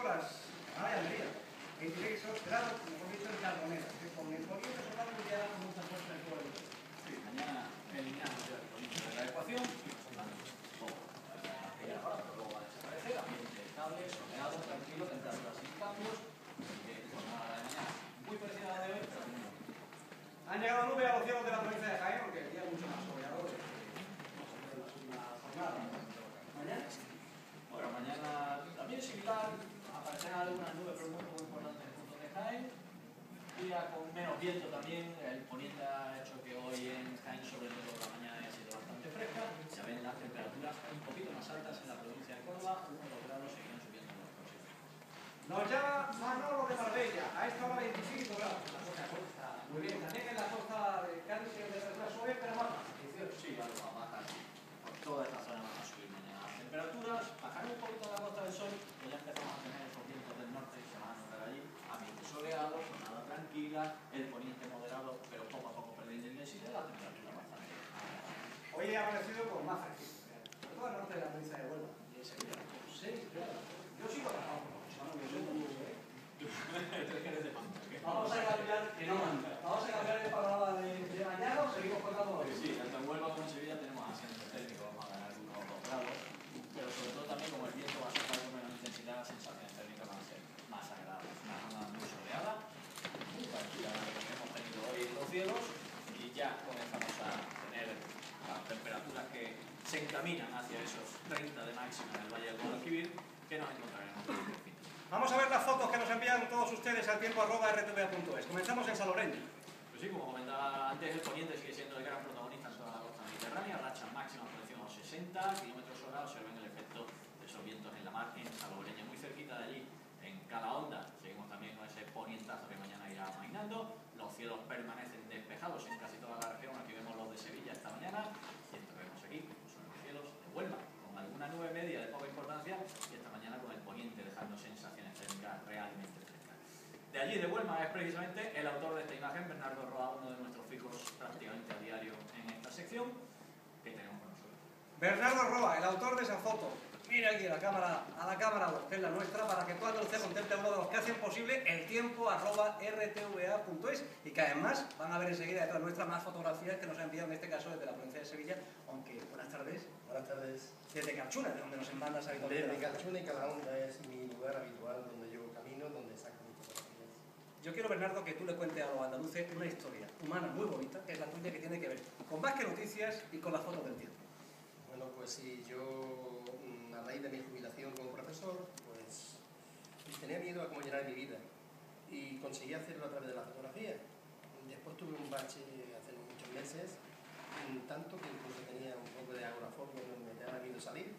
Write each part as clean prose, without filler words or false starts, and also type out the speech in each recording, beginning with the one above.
horas, ahora ya Almería, 26 grados, como hemos visto en Carbonera, que con el poniente solar ya da mucha fuerza en todo el día. Sí, mañana eliminamos ya el poniente de la ecuación y soltando poco. Ahora, pero luego va a desaparecer, ambiente estable, soleado, tranquilo, temperaturas sin cambios, así que jornada de mañana muy parecida a la de hoy, pero muy bonita. Han llegado nubes a los cielos de la provincia de Jaén, porque el día es mucho más soleado que en las últimas jornadas. ¿Mañana? Bueno, mañana también similar, aparecerán algunas nubes, pero muy poco importantes en el punto de Jaén. Día con menos viento también, el poniente ha hecho que hoy en Jaén, sobre todo la mañana, haya sido bastante fresca. Ya ven las temperaturas un poquito más altas en la provincia de Córdoba, 1 o 2 grados seguirán subiendo en los próximos días. Nos llama Manolo de Marbella, a esta hora 25 grados, la costa. Muy bien, también en la costa de Cádiz y de temperatura sube, pero más baja, 18. Sí, algo más baja, sí. Por toda esta zona van a subir mañana las temperaturas, bajará un poquito la Costa del Sol, pero ya empezamos a tener esos vientos del norte que se van a notar allí, ambiente soleado, jornada tranquila, el poniente moderado, pero poco a poco perdiendo intensidad, la temperatura bastante agradable. Hoy ha amanecido con más fresquito, sobre todo al norte de la provincia de Huelva, y en Sevilla, con 6 grados. Yo sigo trabajando, vamos a cambiar, que no manda. Vamos a cambiar el panorama de mañana o seguimos contando hoy. Sí, tanto en Huelva como en Sevilla tenemos asiento térmico, vamos a ganar unos 2 grados, pero sobre todo también como el viento va a soplar con menos intensidad, las sensaciones térmicas van a ser más agradables. Una jornada muy soleada, muy parecida a la que hemos tenido hoy en los cielos, y ya comenzamos a tener las temperaturas que se encaminan hacia esos 30 de máxima en el Valle del Guadalquivir, que nos encontraremos en el fin. Vamos a ver las fotos que nos envían todos ustedes al tiempo@rtva.es. Comenzamos en Salobreña. Pues sí, como comentaba antes, el poniente sigue siendo el gran protagonista en toda la costa mediterránea, rachas máximas por encima de los 60 km/h, observen el efecto de esos vientos en la mar en Salobreña, muy cerquita de allí, en Calahonda. Seguimos también con ese ponientazo que mañana irá amainando, los cielos permanecen despejados en casi toda la región, aquí vemos los de Sevilla esta mañana, y esto que vemos aquí son los cielos de Huelva, con alguna nube media de poca importancia, y esta mañana con el poniente dejando sensaciones térmicas realmente frescas. De allí, de Huelva, es precisamente el autor de esta imagen, Bernardo Roa, uno de nuestros fijos prácticamente a diario en esta sección, que tenemos con nosotros. Bernardo Roa, el autor de esa foto. Mira aquí a la cámara web, que es la nuestra, para que toda Andalucía contemple a uno de los que hacen posible el tiempo@rtva.es, y que además van a ver enseguida detrás nuestra más fotografías que nos han enviado, en este caso desde la provincia de Sevilla, aunque buenas tardes. Buenas tardes. Desde Carchuna, de donde nos mandas habitualmente. Desde Carchuna y Calahonda es mi lugar habitual, donde yo camino, donde saco mis fotografías. Yo quiero, Bernardo, que tú le cuentes a los andaluces una historia humana muy bonita, que es la tuya, que tiene que ver con más que noticias y con las fotos del tiempo. Bueno, pues sí, yo a raíz de mi jubilación como profesor, pues tenía miedo a cómo llenar mi vida y conseguí hacerlo a través de la fotografía. Después tuve un bache hace muchos meses, tanto que incluso tenía un poco de agorafobia, me daba miedo salir.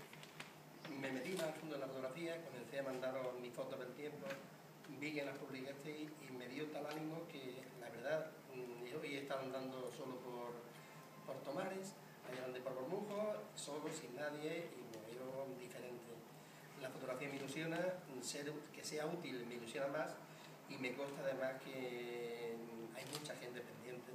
Me metí más al fondo en la fotografía, comencé a mandaros mis fotos del tiempo, vi que las publicaste y me dio tal ánimo que, la verdad, yo hoy he estado andando solo por Tomares, allá andé por Bormujo, solo, sin nadie, y me veo diferente. La fotografía me ilusiona, que sea útil me ilusiona más, y me consta además que hay mucha gente pendiente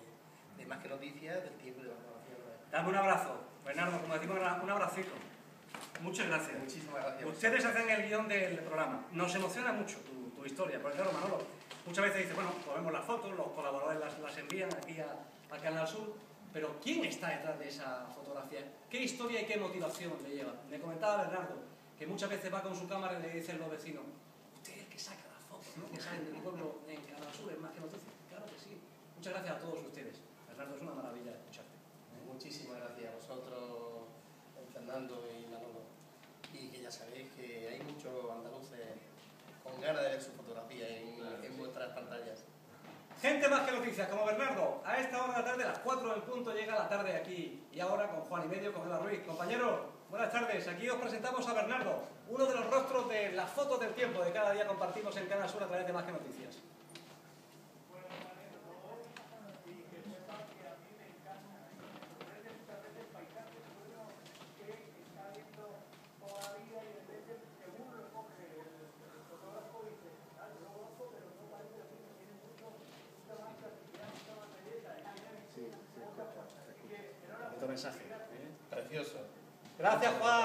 de más que noticias del tiempo y de la fotografía. Dame un abrazo, Bernardo, como decimos, un abracito. Muchas gracias. Muchísimas gracias. Ustedes hacen el guión del programa. Nos emociona mucho tu historia, porque claro, Manolo, muchas veces dice, bueno, pues vemos las fotos, los colaboradores las envían aquí a Canal Sur, pero ¿quién está detrás de esa fotografía? ¿Qué historia y qué motivación le lleva? Me comentaba Bernardo que muchas veces va con su cámara y le dicen los vecinos, usted es el que saca las fotos, ¿no? Que salen del pueblo en Canal Sur, es más que noticias. Claro que sí. Muchas gracias a todos ustedes. Bernardo, es una maravilla escucharte. Muchísimas gracias a vosotros, Fernando y Manolo. Y que ya sabéis que hay muchos andaluces con ganas de ver su fotografía en vuestras pantallas. Gente más que noticias, como Bernardo. A esta hora de la tarde, a las 4 en punto, llega la tarde aquí. Y ahora con Juan y Medio, con Eva Ruiz. Compañeros, buenas tardes. Aquí os presentamos a Bernardo, uno de los rostros de las fotos del tiempo de cada día compartimos en Canal Sur a través de Más que Noticias. Bonito mensaje. Precioso. Gracias, Juan.